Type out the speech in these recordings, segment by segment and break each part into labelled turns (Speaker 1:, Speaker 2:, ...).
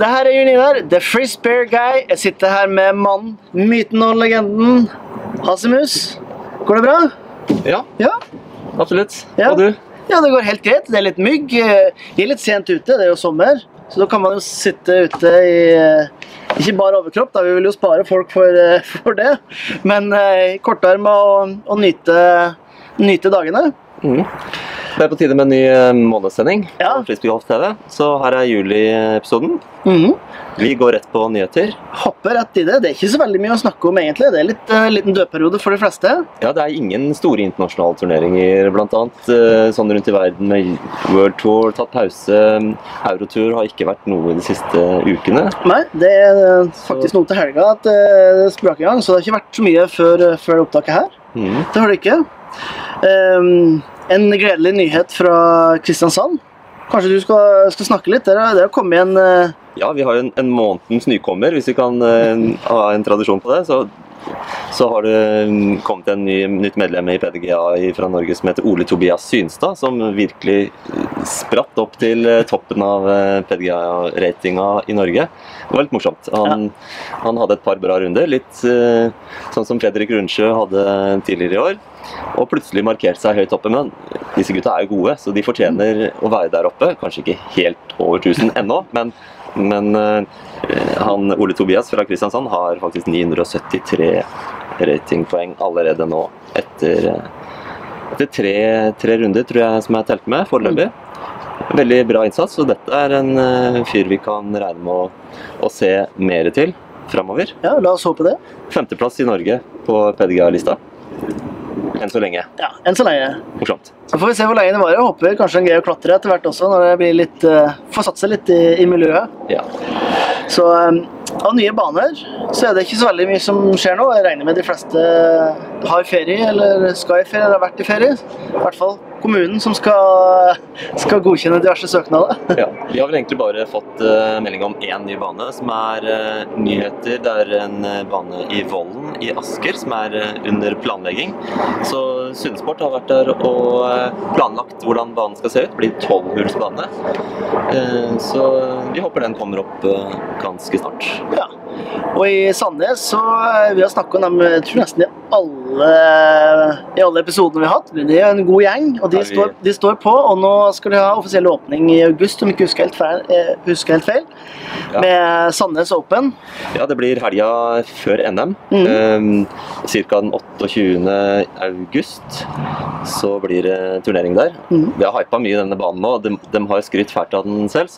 Speaker 1: det her Junior, The Free Spare Guy. Jeg sitter her med mannen, myten og legenden, Hasimus. Går det bra?
Speaker 2: Ja,
Speaker 1: Ja?
Speaker 2: absolutt.
Speaker 1: Ja.
Speaker 2: Og du?
Speaker 1: Ja, det går helt greit. Det litt mygg. Jeg litt sent ute, det jo sommer. Så da kan man jo sitte ute i, ikke bare overkropp, da vi vil jo spare folk for det, men i kortarm og nyte dagene.
Speaker 2: Det på tide med en ny månedssending
Speaker 1: Ja.
Speaker 2: på Frisbeegolf TV, så her juli-episoden. Vi går rett på nyheter.
Speaker 1: Hopper rett i det. Det ikke så veldig mye å snakke om egentlig. Det litt liten dødperiode for de fleste.
Speaker 2: Ja, det ingen store internasjonale turneringer, blant annet sånn rundt i verden med World Tour, tatt pause. Eurotour har ikke vært noe de siste ukene.
Speaker 1: Nei, det faktisk noe til helga at det sprak i gang, så det har ikke vært så mye før opptaket her. Det har det ikke. En gledelig nyhet fra Kristiansand. Kanskje du skal snakke litt? Dere har kommet i en...
Speaker 2: Ja, vi har jo en månedens nykommer, hvis vi kan ha en tradisjon på det. Så har det kommet en nytt medlem i PDGA fra Norge som heter Ole Tobias Synstad, som virkelig spratt opp til toppen av PDGA-ratinga i Norge. Det var litt morsomt. Han hadde et par bra runder, litt sånn som Fredrik Rundsjø hadde tidligere i år. Og plutselig markerte seg høyt oppe, men disse gutta jo gode, så de fortjener å være der oppe. Kanskje ikke helt over 1000 ennå, men han Ole Tobias fra Kristiansand har faktisk 973 ratingpoeng allerede nå etter tre runder, tror jeg, som telt med foreløpig. Veldig bra innsats, og dette en fyr vi kan regne med å se mer til fremover.
Speaker 1: Ja, la oss håpe det.
Speaker 2: 5. plass i Norge på PDGA-lista. Enn så lenge.
Speaker 1: Ja, enn så lenge.
Speaker 2: Morsomt.
Speaker 1: Så får vi se hvor lenge det var. Jeg håper kanskje en greier å klatre etter hvert også, når det blir litt, får satt seg litt i miljøet.
Speaker 2: Ja.
Speaker 1: Så av nye baner, så det ikke så veldig mye som skjer nå. Jeg regner med de fleste har ferie, eller skal i ferie, eller har vært i ferie. I hvert fall kommunen som skal godkjenne diverse søknader.
Speaker 2: Ja, vi har vel egentlig bare fått melding om en ny bane, som nyheter. Det en bane i Vollen i Asker, som under planlegging. Så Sundsport har vært der og planlagt hvordan banen skal se ut. Det blir 12-hullsbane. Så vi håper den kommer opp ganske snart.
Speaker 1: Ja, og i Sandnes så vi har snakket om dem, jeg tror nesten i alle episodene vi har hatt. Det en god gjeng, og de står på, og nå skal de ha offisiell åpning i august, om ikke husker helt feil, med Sandnes Open. Ja,
Speaker 2: det blir helga før NM, cirka den 28. august, så blir det turnering der. Vi har hypet mye i denne banen nå, de har skrytt fælt av den selv,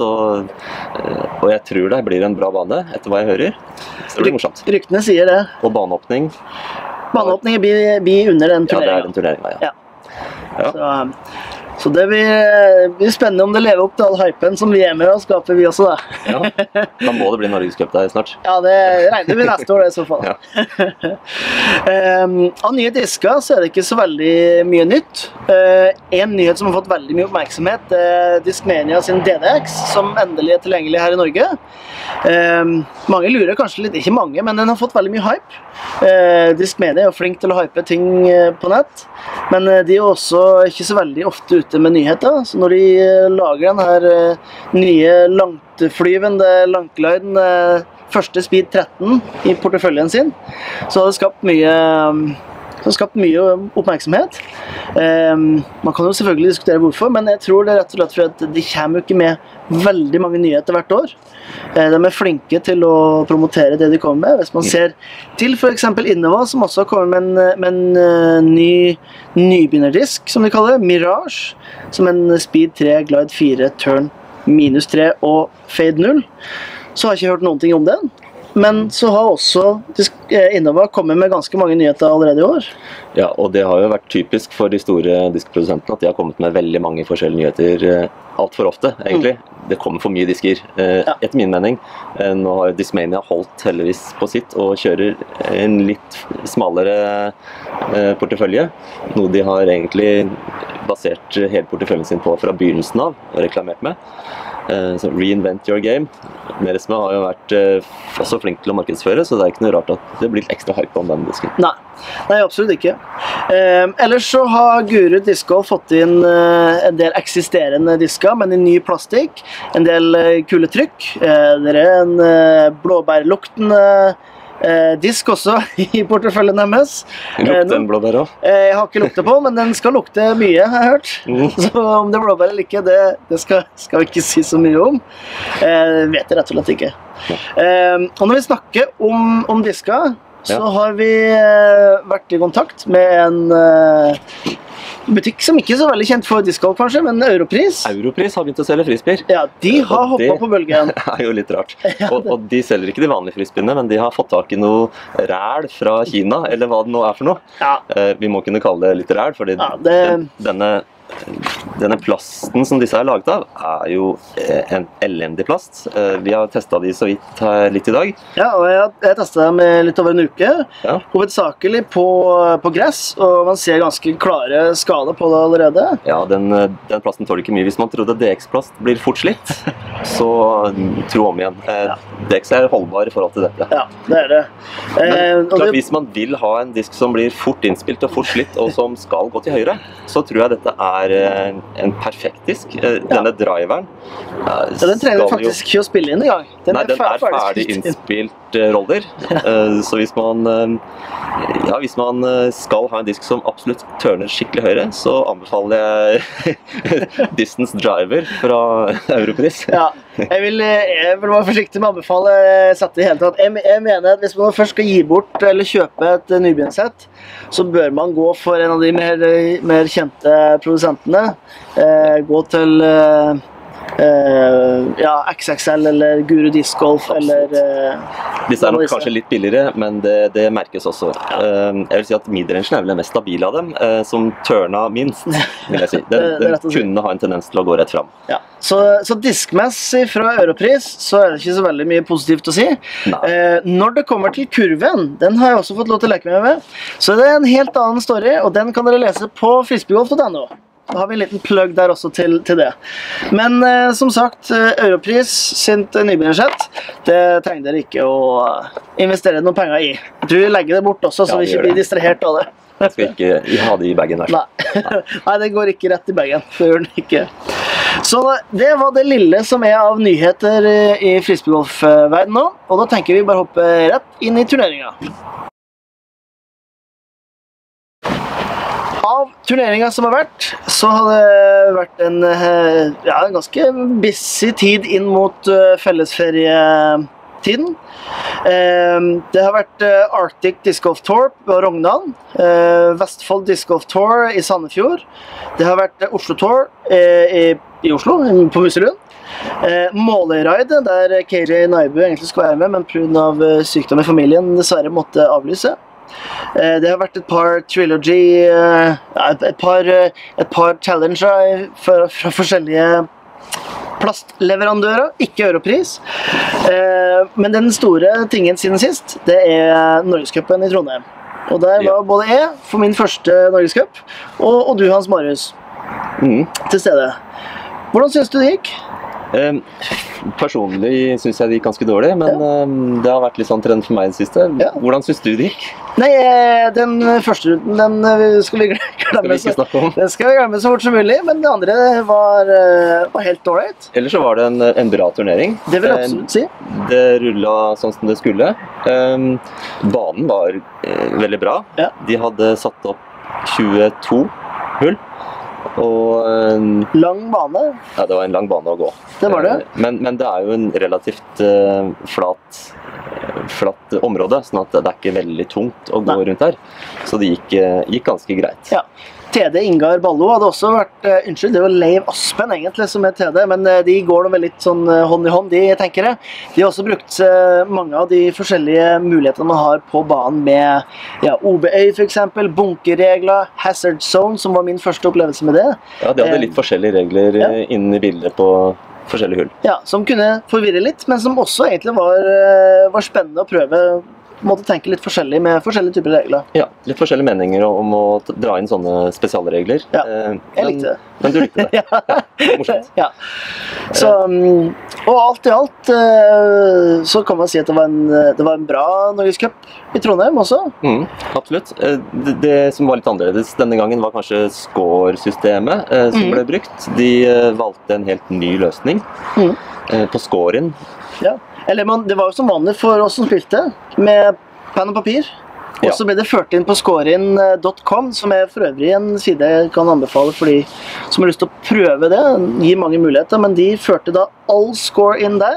Speaker 2: og jeg tror det blir en bra bane, etter hva jeg hører. Så det blir morsomt.
Speaker 1: Ryktene sier det.
Speaker 2: Og baneåpning.
Speaker 1: Baneåpningen blir under den turneringen.
Speaker 2: Ja, det den turneringen, ja.
Speaker 1: Så det blir spennende om det lever opp til all hypen som vi med og skaper vi også da.
Speaker 2: Ja, da må det bli Norgescup der snart.
Speaker 1: Ja, det regner vi neste år det i så fall. Ja. Av nye disker så det ikke så veldig mye nytt. En nyhet som har fått veldig mye oppmerksomhet Discmania sin DDX, som endelig tilgjengelig her i Norge. Mange lurer kanskje litt, ikke mange, men den har fått veldig mye hype. Discmania jo flink til å hype ting på nett, men de også ikke så veldig ofte ute med nyheter, så når de lager den her nye langtflyvende langgliden første Speed 13 i porteføljen sin, så har det skapt mye oppmerksomhet. Man kan jo selvfølgelig diskutere hvorfor, men jeg tror det rett og slett fordi de kommer jo ikke med veldig mange nyheter hvert år. De flinke til å promotere det de kommer med. Hvis man ser til for eksempel Innova, som også har kommet med en ny nybegynnerdisk, som de kaller det, Mirage, som en Speed 3, Glide 4, Turn -3 og Fade 0. Så har jeg ikke hørt noen ting om den. Men så har også Innova kommet med ganske mange nyheter allerede i år.
Speaker 2: Ja, og det har jo vært typisk for de store diskprodusentene at de har kommet med veldig mange forskjellige nyheter alt for ofte, egentlig. Det kommer for mye disker, etter min mening. Nå har Discmania holdt heldigvis på sitt og kjører en litt smalere portefølje, noe de har egentlig basert hele porteføljen sin på fra begynnelsen av og reklamert med. Så Reinvent Your Game. Meresma har jo vært også flink til å markedsføre, så det er ikke noe rart at det blir ekstra hype om den disken.
Speaker 1: Nei, absolutt ikke. Ellers så har Guru Disc Golf fått inn en del eksisterende disker, men i ny plastikk, en del kule trykk. Det er en blåbærluktende disk også i porteføljen deres.
Speaker 2: Lukter en blåbær også?
Speaker 1: Jeg har ikke luktet på, men den skal lukte mye, har jeg hørt. Så om det er blåbær eller ikke, det skal vi ikke si så mye om. Vet jeg rett og slett ikke. Og når vi snakker om disker, så har vi vært i kontakt med en butikk som ikke er så veldig kjent for discgolf kanskje, men Europris.
Speaker 2: Europris har begynt å selge frisbeer.
Speaker 1: Ja, de har hoppet på bølgen.
Speaker 2: Det er jo litt rart. Og de selger ikke de vanlige frisbeene, men de har fått tak i noe ræl fra Kina, eller hva det nå er for noe.
Speaker 1: Ja.
Speaker 2: Vi må kunne kalle det litt ræl, fordi denne plasten som disse er laget av, er jo en elendig plast. Vi har testet de så vidt her litt i dag. Ja,
Speaker 1: og jeg testet dem litt over en uke, hovedsakelig på gress, og man ser ganske klare skader på det allerede.
Speaker 2: Ja, den plasten tåler ikke mye. Hvis man trodde DX-plast blir fort slitt, så tro om igjen. DX er holdbar i forhold til dette.
Speaker 1: Ja, det er det.
Speaker 2: Men klart, hvis man vil ha en disk som blir fort innspilt og fort slitt, og som skal gå til høyre, så tror jeg dette er en perfekt disk. Denne driveren
Speaker 1: den trenger faktisk ikke å spille inn i gang.
Speaker 2: Den er ferdig innspilt roller. Så hvis man skal ha en disk som absolutt tørner skikkelig høyre, så anbefaler jeg Distance Driver fra Europris.
Speaker 1: Ja, jeg vil være forsiktig med å anbefale sett i hele tatt. Jeg mener at hvis man først skal gi bort eller kjøpe et nybegynnersett, så bør man gå for en av de mer kjente produsentene. Gå til XXL eller Guru Disc Golf eller
Speaker 2: disse er nok kanskje litt billigere, men det merkes også. Jeg vil si at midrangen er vel den mest stabile av dem, som tørna minst, vil jeg si. Den kunne ha en tendens til å gå rett fram.
Speaker 1: Ja. Så diskmessig fra Europris så er det ikke så veldig mye positivt å si. Når det kommer til kurven, den har jeg også fått lov til å leke med, så det er en helt annen story, og den kan dere lese på frisbeegolf.no. Da har vi en liten plugg der også til det. Men som sagt, Europris sitt nybegynnersett, det trenger dere ikke å investere noen penger i. Jeg tror vi legger det bort også, så vi ikke blir distrahert av det.
Speaker 2: Jeg skal ikke ha det i bagen her.
Speaker 1: Nei, det går ikke rett i bagen. Det gjør den ikke. Så det var det lille som er av nyheter i frisbeegolf-verden nå, og da tenker vi bare hoppe rett inn i turneringen. Av turneringen som har vært, så har det vært en ganske busy tid inn mot fellesferietiden. Det har vært Arctic Disc Golf Tour på Rognan, Vestfold Disc Golf Tour i Sandefjord, det har vært Oslo Tour i Oslo, på Muselund, Måløy-ride, der Keiri Naibu egentlig skulle være med, men på grunn av sykdom i familien dessverre måtte avlyse. Det har vært et par trilogy, et par challenger fra forskjellige plastleverandører, ikke Europris. Men den store tingen siden sist, det er Norgescupen i Trondheim. Og der var både jeg for min første Norgescup, og du, Hans Marius, til stede. Hvordan synes du det gikk?
Speaker 2: Personlig synes jeg det gikk ganske dårlig, men det har vært litt sånn trend for meg i det siste. Hvordan synes du det gikk?
Speaker 1: Nei, den første runden, den skal vi glemme så fort som mulig, men det andre var helt alright.
Speaker 2: Ellers så var det en bra turnering.
Speaker 1: Det vil jeg absolutt si.
Speaker 2: Det rullet sånn som det skulle. Banen var veldig bra. De hadde satt opp 22 hull. Og
Speaker 1: lang bane?
Speaker 2: Ja, det var en lang bane å gå.
Speaker 1: Det var det.
Speaker 2: Men det er jo en relativt flatt område, sånn at det er ikke veldig tungt å gå rundt her. Så det gikk ganske greit. Ja.
Speaker 1: TD Ingar Ballo hadde også vært, unnskyld, det var Leiv Aspen egentlig som er TD, men de går vel litt sånn hånd i hånd, de tenker jeg. De har også brukt mange av de forskjellige mulighetene man har på banen med OB-øy for eksempel, bunkerregler, hazard zone, som var min første opplevelse med det.
Speaker 2: Ja, de hadde litt forskjellige regler inne i bildet på forskjellige hull.
Speaker 1: Ja, som kunne forvirre litt, men som også egentlig var spennende å prøve på en måte tenke litt forskjellig med forskjellige typer regler.
Speaker 2: Ja, litt forskjellige meninger om å dra inn sånne spesialregler.
Speaker 1: Ja, jeg likte det.
Speaker 2: Men du likte det. Morsomt.
Speaker 1: Ja. Så, og alt i alt så kan man si at det var en bra Norges Cup i Trondheim også.
Speaker 2: Absolutt. Det som var litt annerledes denne gangen var kanskje score-systemet som ble brukt. De valgte en helt ny løsning på score-in.
Speaker 1: Ja, eller det var jo som vanlig for oss som spilte, med penn og papir. Og så ble det ført inn på scorein.com, som er for øvrig en side jeg kan anbefale for de som har lyst til å prøve det. Gir mange muligheter, men de førte da all score inn der.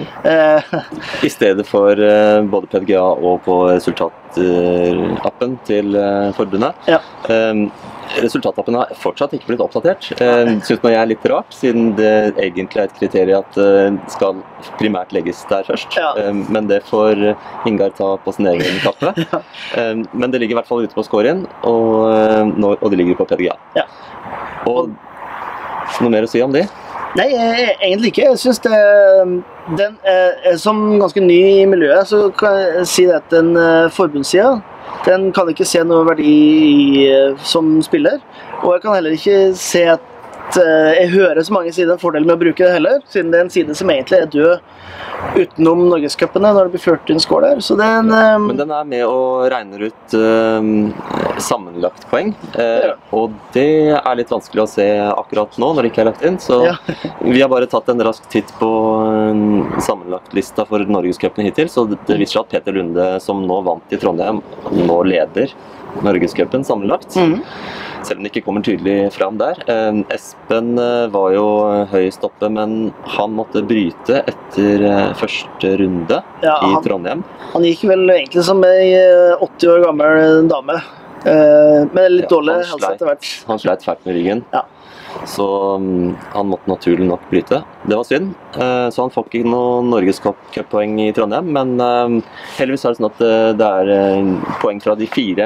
Speaker 2: I stedet for både PDGA og på resultatappen til forbundet.
Speaker 1: Ja.
Speaker 2: Resultatappen har fortsatt ikke blitt oppdatert. Synes man er litt rart, siden det egentlig er et kriterium at det skal primært legges der først.
Speaker 1: Ja.
Speaker 2: Men det får Ingar ta på sin egen kappe. Men det ligger i hvert fall ute på scorein, og det ligger på PDGA.
Speaker 1: Ja.
Speaker 2: Og noe mer å si om de?
Speaker 1: Nei, egentlig ikke. Jeg synes den som ganske ny i miljøet, så kan jeg si det at den forbundssida, den kan ikke se noe verdi som spiller. Og jeg kan heller ikke se at jeg hører så mange sider en fordel med å bruke det heller, siden det er en side som egentlig er død utenom Norgescupene når det blir ført inn score der. Så men
Speaker 2: den er med og regner ut sammenlagt poeng, og det er litt vanskelig å se akkurat nå når det ikke er lagt inn. Så vi har bare tatt en rask titt på sammenlagt lista for Norgescupene hittil, så det viser seg at Peter Lunde, som nå vant i Trondheim, nå leder Norgescupen sammenlagt. Selv om det ikke kommer tydelig fram der. Espen var jo høyest oppe, men han måtte bryte etter første runde i Trondheim. Han
Speaker 1: gikk vel egentlig som en 80 år gammel dame, med litt dårlig helse etter hvert.
Speaker 2: Han sleit fælt med ryggen. Så han måtte naturlig nok bryte. Det var synd. Så han får ikke noen Norgescup-poeng i Trondheim, men heldigvis er det sånn at det er poeng fra de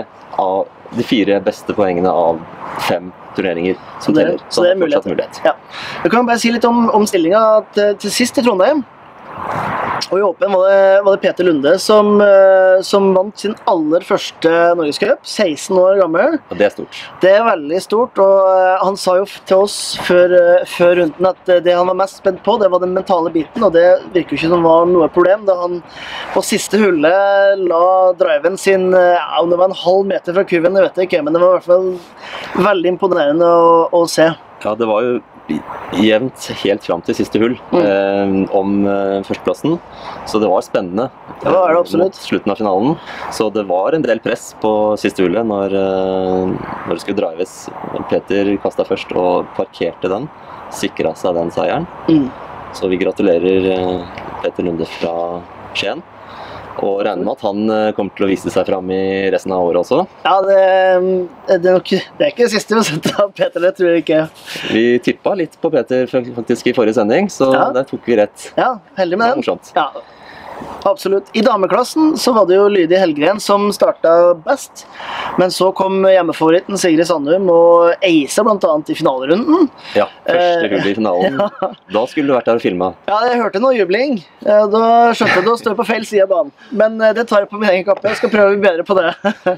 Speaker 2: fire beste poengene av 5 turneringer som teller.
Speaker 1: Så det er mulighet. Ja. Jeg kan bare si litt om stillingen til sist i Trondheim. Og i Åpen var det Peter Lunde som vant sin aller første Norgescup, 16 år gammel.
Speaker 2: Og det er stort. Det
Speaker 1: er veldig stort, og han sa jo til oss før runden at det han var mest spent på, det var den mentale biten, og det virker jo ikke som var noe problem, da han på siste hullet la driven sin, om det var en halv meter fra kurven, det vet jeg ikke, men det var i hvert fall veldig imponerende å se.
Speaker 2: Ja, det var jo jevnt helt fram til siste hull om førsteplassen, så det var spennende mot slutten av finalen. Så det var en del press på siste hullet når det skulle drives. Peter kastet først og parkerte den, sikret seg den seieren. Så vi gratulerer Peter Lunde fra Skien. Og regner med at han kommer til å vise seg frem i resten av året også.
Speaker 1: Ja, det er ikke det siste vi har sett av Peter, det tror jeg ikke.
Speaker 2: Vi tippet litt på Peter faktisk i forrige sending, så der tok vi rett.
Speaker 1: Ja, heldig med den.
Speaker 2: Det var morsomt.
Speaker 1: Ja. Absolutt. I dameklassen så var det jo Lydia Helgren som startet best, men så kom hjemmefavoritten Sigrid Sandum og eisa blant annet i finalerunden.
Speaker 2: Ja, første hull i finalen. Da skulle du vært der og filmet.
Speaker 1: Ja, jeg hørte noe jubling. Da skjønte jeg å stå på feil side av banen. Men det tar jeg på min egen kappe. Jeg skal prøve å bli bedre på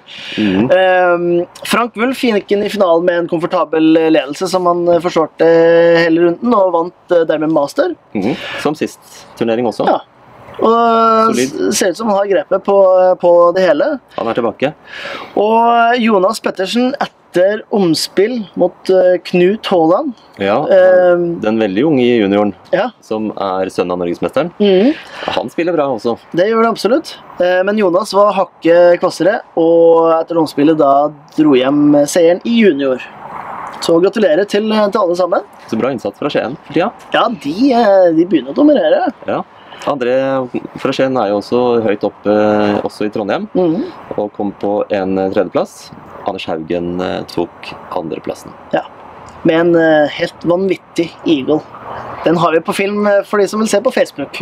Speaker 1: det. Frank Wulff gikk inn i finalen med en komfortabel ledelse som han forsvarte hele runden, og vant dermed master.
Speaker 2: Som sist turnering også.
Speaker 1: Ja. Og ser ut som han har grepet på det hele.
Speaker 2: Han er tilbake.
Speaker 1: Og Jonas Pettersen etter omspill mot Knut Haaland.
Speaker 2: Ja, den veldig unge junioren, som er sønnen av Norgesmesteren. Han spiller bra også. Det
Speaker 1: gjør det absolutt. Men Jonas var hakket kvassere, og etter omspillet da dro hjem seieren i junior. Så gratulerer til alle sammen.
Speaker 2: Så bra innsats fra Skien for tida.
Speaker 1: Ja, de begynner å dominere.
Speaker 2: Ja. André fra Skien er jo også høyt oppe også i Trondheim, og kom på en tredjeplass. Anders Haugen tok andreplassen. Ja,
Speaker 1: med en helt vanvittig eagle. Den har vi på film for de som vil se på Facebook.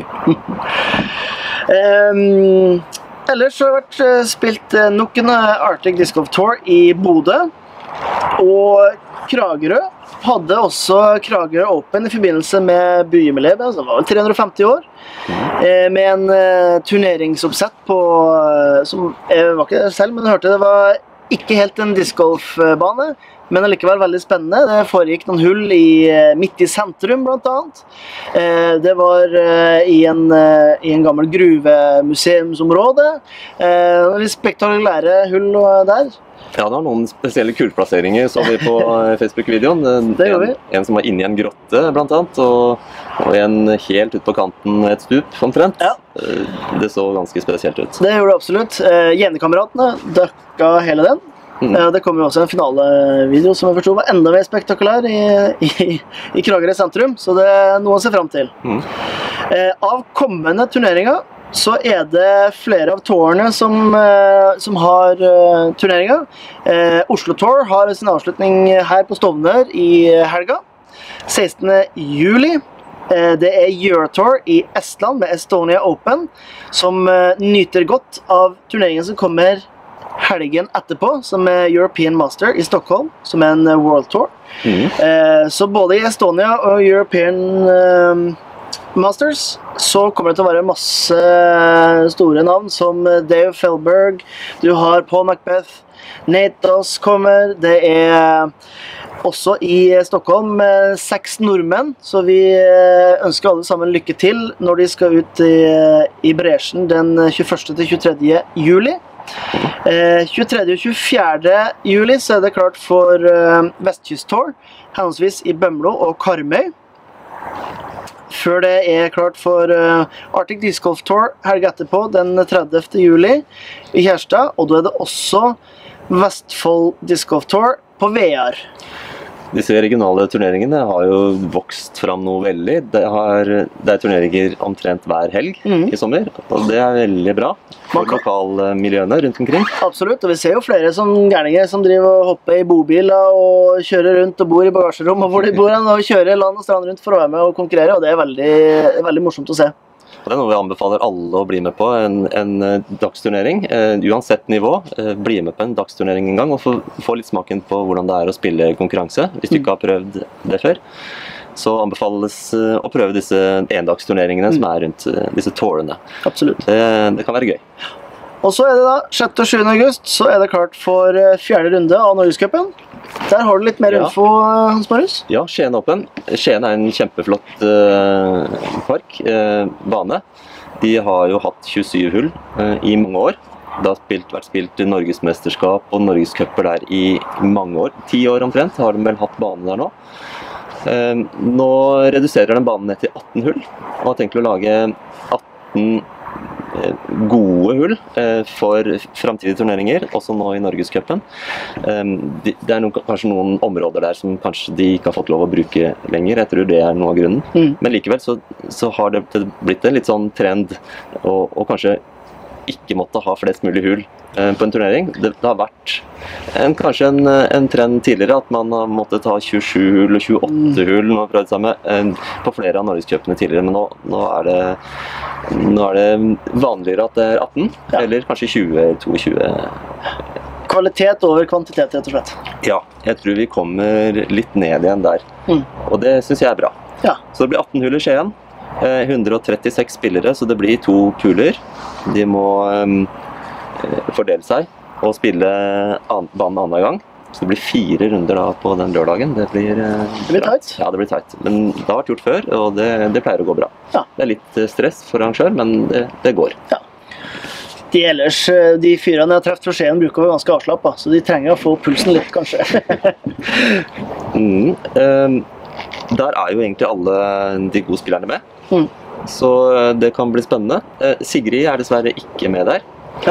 Speaker 1: Ellers har det vært spilt nok en Arctic Disc Golf Tour i Bodø, og Kragerø hadde også Kragerø Open i forbindelse med byjubileet, altså det var vel 350 år, med en turneringsoppsett på, som jeg var ikke selv, men jeg hørte det var ikke helt en discgolfbane, men allikevel veldig spennende. Det foregikk noen hull midt i sentrum, blant annet. Det var i en gammel gruvemuseumsområde. Litt spektakulære hull der.
Speaker 2: Ja, det var noen spesielle kullplasseringer, så vi på Facebook-videoen.
Speaker 1: Det gjør vi.
Speaker 2: En som var inne i en grotte, blant annet, og en helt ut på kanten et stup, omtrent.
Speaker 1: Ja.
Speaker 2: Det så ganske spesielt ut.
Speaker 1: Det gjorde det absolutt. Jenekameratene døkka hele den. Det kom jo også en finalevideo som jeg forstod var enda mer spektakulær i Kragerø sentrum, så det er noe å se frem til. Av kommende turneringer så er det flere av tourene som har turneringer. Oslo Tour har sin avslutning her på Stovner i helga, 16. juli. Det er Eurotour i Estland med Estonia Open, som nyter godt av turneringen som kommer helgen etterpå, som er European Master i Stockholm, som er en World Tour. Så både i Estonia og European Masters så kommer det til å være masse store navn som Dave Felberg, du har Paul Macbeth, Nate Doss kommer, det er også i Stockholm 6 nordmenn, så vi ønsker alle sammen lykke til når de skal ut i bresjen den 21. til 23. juli. 23. og 24. juli så er det klart for Vestkysttour, henholdsvis i Bømlo og Karmøy. Før det er klart for Arctic Disc Golf Tour helga etterpå, den 30. juli i Kjærstad, og da er det også Vestfold Disc Golf Tour på VR.
Speaker 2: Disse regionale turneringene har jo vokst fram noe veldig. Det er turneringer omtrent hver helg i sommer, og det er veldig bra for lokalmiljøene rundt omkring.
Speaker 1: Absolutt, og vi ser jo flere som gærninger som driver og hopper i bobiler og kjører rundt og bor i bagasjerom, og hvor de bor og kjører land og strand rundt for å være med og konkurrere, og det er veldig morsomt å se.
Speaker 2: Det er noe vi anbefaler alle å bli med på, en dagsturnering. Uansett nivå, bli med på en dagsturnering en gang og få litt smaken på hvordan det er å spille konkurranse. Hvis du ikke har prøvd det før, så anbefales å prøve disse endagsturneringene som er rundt disse tourene.
Speaker 1: Absolutt.
Speaker 2: Det kan være gøy.
Speaker 1: Og så er det da 6. og 7. august, så er det klart for 4. runde av Norgescupen. Der har du litt mer info, Hans Marius? Ja,
Speaker 2: Skien Open. Skien er en kjempeflott park, bane. De har jo hatt 27 hull i mange år. Det har vært spilt Norgesmesterskap og Norgescuper der i mange år. 10 år omtrent har de vel hatt bane der nå. Nå reduserer den banen ned til 18 hull, og har tenkt å lage 18 gode hull for fremtidige turneringer, også nå i Norgescupen. Det er kanskje noen områder der som kanskje de ikke har fått lov å bruke lenger. Jeg tror det er noe av grunnen. Men likevel så har det blitt en litt sånn trend å kanskje ikke måtte ha flest mulig hull på en turnering. Det har vært kanskje en trend tidligere at man har måttet ta 27 hull og 28 hull og prøvd seg med på flere av Norgescupene tidligere, men nå er det vanligere at det er 18, eller kanskje 20-22.
Speaker 1: Kvalitet over kvantitet, rett og slett.
Speaker 2: Ja, jeg tror vi kommer litt ned igjen der, og det synes jeg er bra. Så det blir 18 hull i Skien. 136 spillere, så det blir 2 pooler. De må fordele seg og spille banen annen gang. Så det blir 4 runder da på den lørdagen. Det blir
Speaker 1: tight.
Speaker 2: Ja, det blir tight. Men det har vært gjort før, og det pleier å gå bra. Det er litt stress for arrangør, men det går.
Speaker 1: De fyrene jeg har treft fra Skien bruker å være ganske avslappet, så de trenger å få pulsen litt, kanskje.
Speaker 2: Der er jo egentlig alle de gode spillerne med. Så det kan bli spennende. Sigrid er dessverre ikke med der.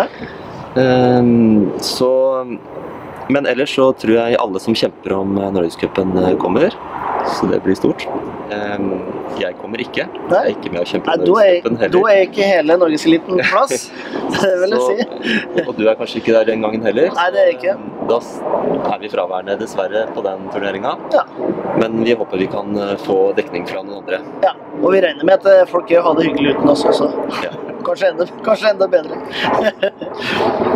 Speaker 2: Men ellers så tror jeg alle som kjemper om Norgescupen kommer, så det blir stort. Jeg kommer ikke. Jeg er ikke med å kjempe om Norgescupen heller.
Speaker 1: Da er ikke hele Norgeseliten på plass, det vil jeg si.
Speaker 2: Og du er kanskje ikke der den gangen heller.
Speaker 1: Nei, det er jeg ikke.
Speaker 2: Da er vi fraværende dessverre på den turneringen. Men vi håper vi kan få dekning fra noen andre.
Speaker 1: Ja, og vi regner med at folk har det hyggelig uten oss også. Kanskje enda bedre.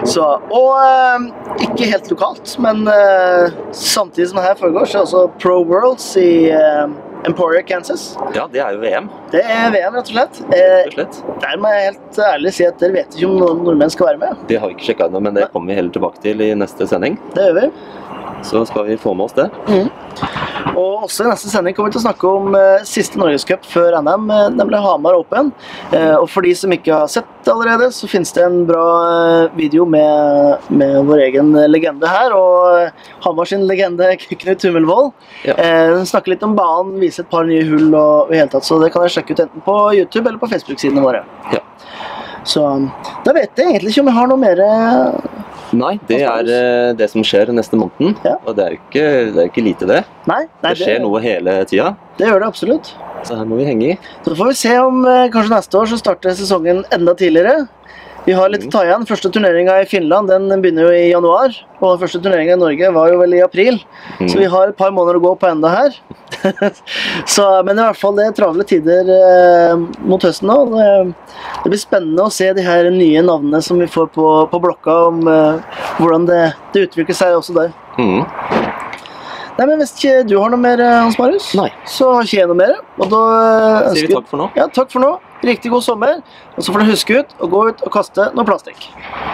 Speaker 1: Så, og ikke helt lokalt, men samtidig som det her foregår, så er også Pro Worlds i Emporia, Kansas.
Speaker 2: Ja, det er jo VM.
Speaker 1: Det er VM, rett og slett. Der må jeg helt ærlig si at dere vet ikke om noen nordmenn skal være med.
Speaker 2: Det har vi ikke sjekket ennå, men det kommer vi heller tilbake til i neste sending.
Speaker 1: Det gjør vi.
Speaker 2: Så skal vi få med oss det.
Speaker 1: Og også i neste sending kommer vi til å snakke om siste Norgescup før NM, nemlig Hamar Open. Og for de som ikke har sett det allerede, så finnes det en bra video med vår egen legende her, og Hamar sin legende Knut Hummelvold.
Speaker 2: Ja.
Speaker 1: Snakker litt om banen, viser et par nye hull og i hele tatt, så det kan jeg sjekke ut enten på YouTube eller på Facebook-sidene våre.
Speaker 2: Ja.
Speaker 1: Så da vet jeg egentlig ikke om jeg har noe mer...
Speaker 2: Nei, det er det som skjer neste måneden, og det er jo ikke lite det.
Speaker 1: Nei,
Speaker 2: det skjer noe hele tiden.
Speaker 1: Det gjør det absolutt.
Speaker 2: Så her må vi henge i.
Speaker 1: Så får vi se om kanskje neste år så starter sesongen enda tidligere. Vi har litt å ta igjen. Første turneringen i Finland, den begynner jo i januar, og den første turneringen i Norge var jo vel i april. Så vi har et par måneder å gå på enda her. Så, men i hvert fall det er travle tider mot høsten nå. Det blir spennende å se de her nye navnene som vi får på blokka, om hvordan det utvikler seg også der. Nei, men hvis ikke du har noe mer, Hans Marius, så har ikke jeg noe mer. Og da
Speaker 2: sier vi takk for nå.
Speaker 1: Ja, takk for nå. Riktig god sommer. Og så får du huske å gå ut og kaste noe plastikk.